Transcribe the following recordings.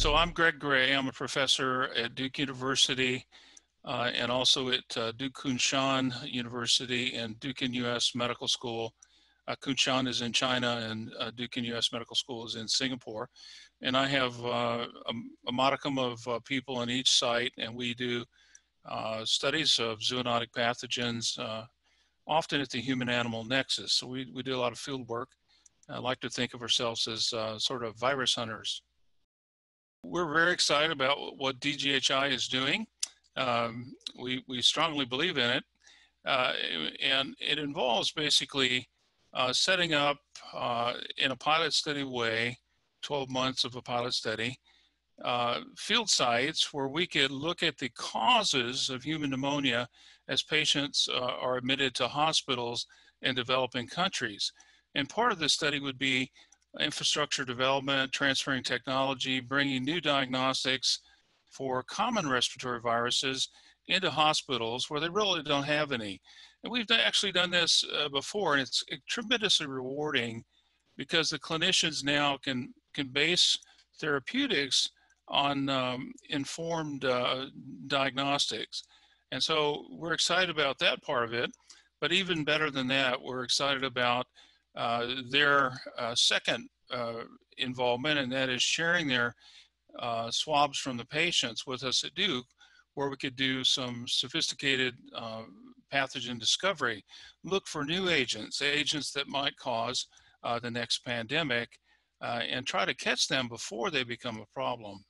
So I'm Gregory. I'm a professor at Duke University and also at Duke Kunshan University and Duke US Medical School. Kunshan is in China and Duke US Medical School is in Singapore. And I have a modicum of people in each site, and we do studies of zoonotic pathogens, often at the human-animal nexus. So we do a lot of field work. I like to think of ourselves as sort of virus hunters. We're very excited about what DGHI is doing. We strongly believe in it, and it involves basically setting up in a pilot study way, 12 months of a pilot study, field sites where we could look at the causes of human pneumonia as patients are admitted to hospitals in developing countries. And part of the study would be infrastructure development, transferring technology, bringing new diagnostics for common respiratory viruses into hospitals where they really don't have any. And we've actually done this before, and it's tremendously rewarding because the clinicians now can base therapeutics on informed diagnostics. And so we're excited about that part of it, but even better than that, we're excited about their second involvement, and that is sharing their swabs from the patients with us at Duke, where we could do some sophisticated pathogen discovery, look for new agents that might cause the next pandemic, and try to catch them before they become a problem.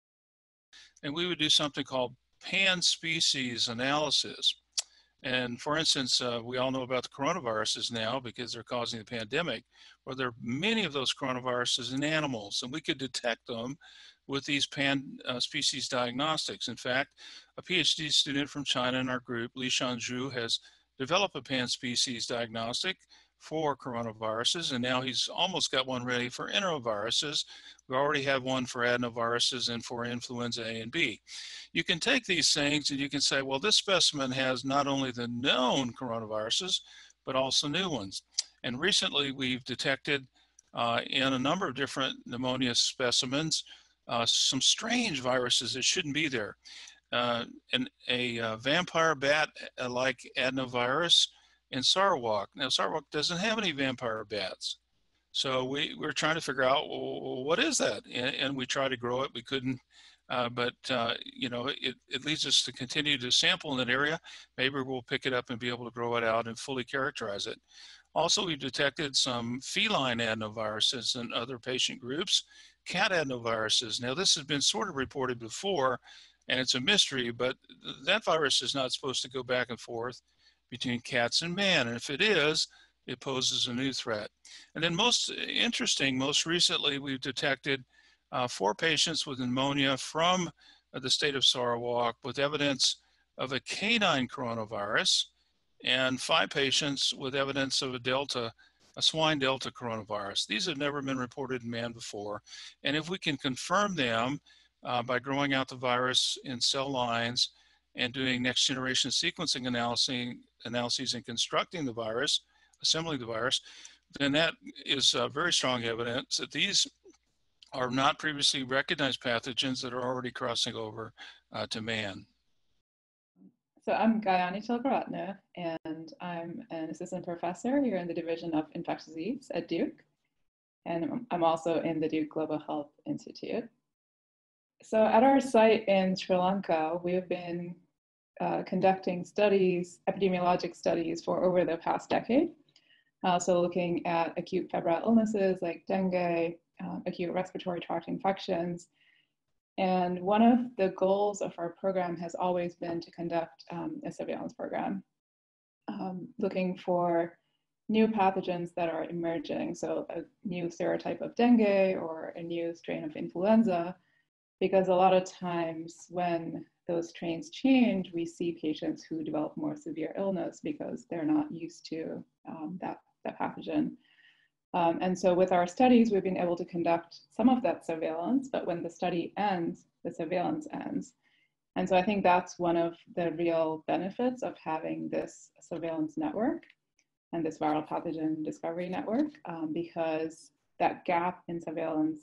And we would do something called pan-species analysis. And for instance, we all know about the coronaviruses now because they're causing the pandemic, where there are many of those coronaviruses in animals, and we could detect them with these pan-species diagnostics. In fact, a PhD student from China in our group, Li Shanzhu, has developed a pan-species diagnostic for coronaviruses, and now he's almost got one ready for enteroviruses. We already have one for adenoviruses and for influenza A and B. You can take these things and you can say, well, this specimen has not only the known coronaviruses, but also new ones. And recently we've detected in a number of different pneumonia specimens some strange viruses that shouldn't be there. And a vampire bat-like adenovirus in Sarawak. Now, Sarawak doesn't have any vampire bats. So we're trying to figure out, well, what is that? And we tried to grow it, we couldn't. But you know, it leads us to continue to sample in that area. Maybe we'll pick it up and be able to grow it out and fully characterize it. Also, we've detected some feline adenoviruses in other patient groups, cat adenoviruses. Now, this has been sort of reported before, and it's a mystery, but that virus is not supposed to go back and forth between cats and man. And if it is, it poses a new threat. And then most interesting, most recently, we've detected 4 patients with pneumonia from the state of Sarawak with evidence of a canine coronavirus, and 5 patients with evidence of a swine delta coronavirus. These have never been reported in man before. And if we can confirm them by growing out the virus in cell lines and doing next generation sequencing analyses and constructing the virus, assembling the virus, then that is very strong evidence that these are not previously recognized pathogens that are already crossing over to man. So I'm Gayani Tillekeratne, and I'm an assistant professor here in the Division of Infectious Disease at Duke. And I'm also in the Duke Global Health Institute. So at our site in Sri Lanka, we have been conducting studies, epidemiologic studies, for over the past decade. So looking at acute febrile illnesses like dengue, acute respiratory tract infections. And one of the goals of our program has always been to conduct a surveillance program, looking for new pathogens that are emerging. So a new serotype of dengue or a new strain of influenza, because a lot of times when those strains change, we see patients who develop more severe illness because they're not used to that pathogen. And so with our studies, we've been able to conduct some of that surveillance, but when the study ends, the surveillance ends. And so I think that's one of the real benefits of having this surveillance network and this viral pathogen discovery network, because that gap in surveillance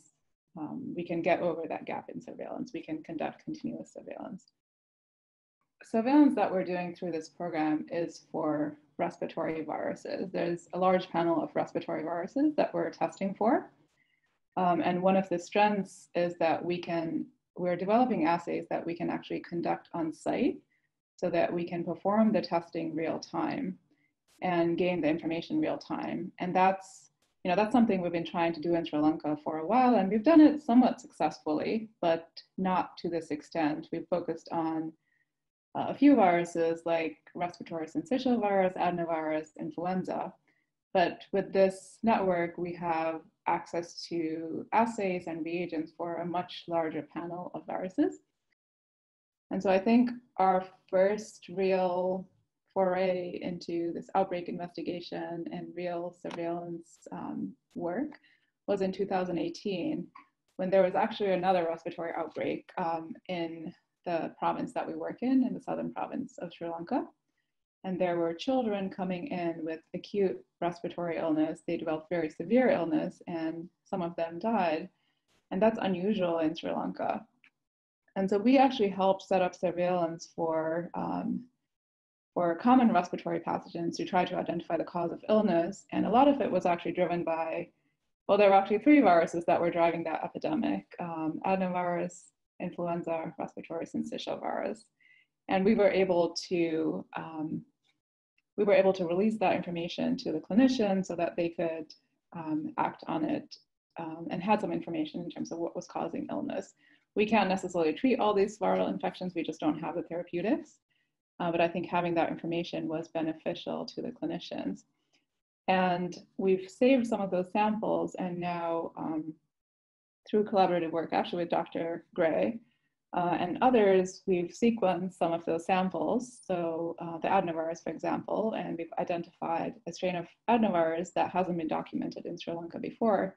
we can get over that gap in surveillance. We can conduct continuous surveillance. Surveillance that we're doing through this program is for respiratory viruses. There's a large panel of respiratory viruses that we're testing for. And one of the strengths is that we're developing assays that we can actually conduct on site so that we can perform the testing real time and gain the information real time. And that's something we've been trying to do in Sri Lanka for a while, and we've done it somewhat successfully, but not to this extent. We've focused on a few viruses like respiratory syncytial virus, adenovirus, influenza. But with this network, we have access to assays and reagents for a much larger panel of viruses. And so I think our first real foray into this outbreak investigation and real surveillance work was in 2018, when there was actually another respiratory outbreak in the province that we work in the southern province of Sri Lanka. And there were children coming in with acute respiratory illness. They developed very severe illness, and some of them died. And that's unusual in Sri Lanka. And so we actually helped set up surveillance for common respiratory pathogens to try to identify the cause of illness. And a lot of it was actually driven by, well, there were actually 3 viruses that were driving that epidemic: adenovirus, influenza, respiratory syncytial virus. And we were able to release that information to the clinicians so that they could act on it and had some information in terms of what was causing illness. We can't necessarily treat all these viral infections, we just don't have the therapeutics. But I think having that information was beneficial to the clinicians. And we've saved some of those samples, and now through collaborative work actually with Dr. Gray and others, we've sequenced some of those samples. So the adenovirus, for example, and we've identified a strain of adenovirus that hasn't been documented in Sri Lanka before.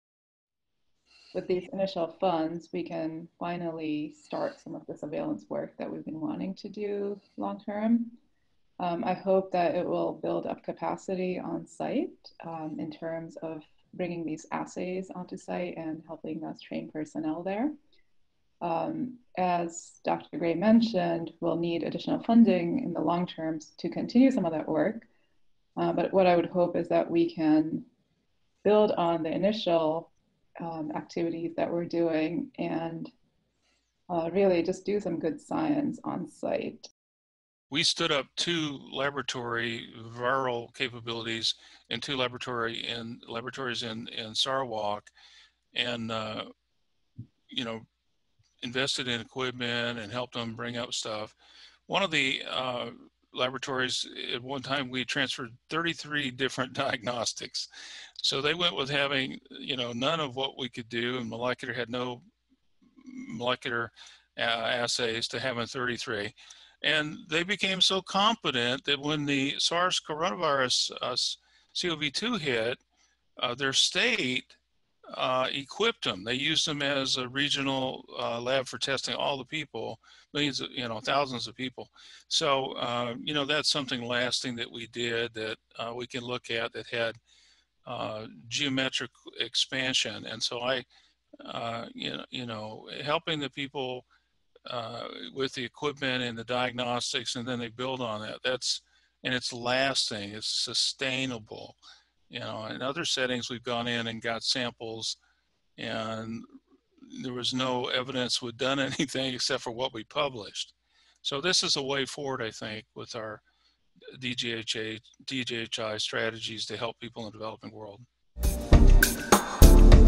With these initial funds, we can finally start some of the surveillance work that we've been wanting to do long term. I hope that it will build up capacity on site in terms of bringing these assays onto site and helping us train personnel there. As Dr. Gray mentioned, we'll need additional funding in the long term to continue some of that work. But what I would hope is that we can build on the initial activities that we're doing and really just do some good science on site. We stood up 2 laboratory viral capabilities in 2 laboratories in Sarawak, and invested in equipment and helped them bring up stuff. One of the laboratories, at one time we transferred 33 different diagnostics. So they went with having, none of what we could do, and molecular had no molecular assays, to having 33. And they became so competent that when the SARS coronavirus CoV-2 hit, their state equipped them. They used them as a regional lab for testing all the people, millions of, thousands of people. So, that's something lasting that we did that we can look at that had geometric expansion. And so helping the people with the equipment and the diagnostics, and then they build on that. And it's lasting, it's sustainable. In other settings, we've gone in and got samples, and there was no evidence we'd done anything except for what we published. So this is a way forward, I think, with our DGHI strategies to help people in the developing world.